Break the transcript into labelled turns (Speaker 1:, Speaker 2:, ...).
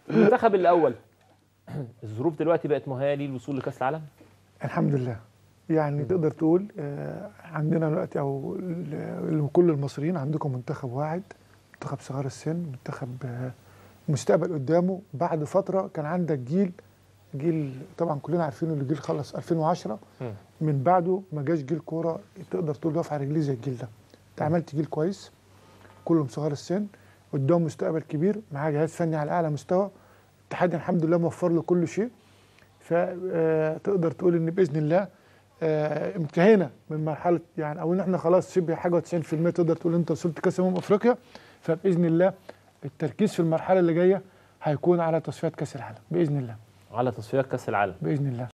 Speaker 1: المنتخب الاول الظروف دلوقتي بقت مهيئه ليه الوصول لكاس العالم؟
Speaker 2: الحمد لله. يعني تقدر تقول عندنا دلوقتي او كل المصريين عندكم منتخب واعد، منتخب صغار السن، منتخب مستقبل قدامه. بعد فتره كان عندك جيل طبعا كلنا عارفينه، اللي جيل خلص 2010 من بعده ما جاش جيل كوره تقدر تقول يقف على رجليه زي الجيل ده. انت عملت جيل كويس كلهم صغار السن، قدام مستقبل كبير، معاه جهاز فني على اعلى مستوى، الاتحاد الحمد لله موفر له كل شيء. فتقدر تقول ان باذن الله انتهينا من مرحله يعني، او ان احنا خلاص شبه حاجه و90% تقدر تقول انت وصلت كاس افريقيا. فباذن الله التركيز في المرحله اللي جايه هيكون على تصفيات كاس العالم باذن الله.
Speaker 1: على تصفيات كاس العالم
Speaker 2: باذن الله.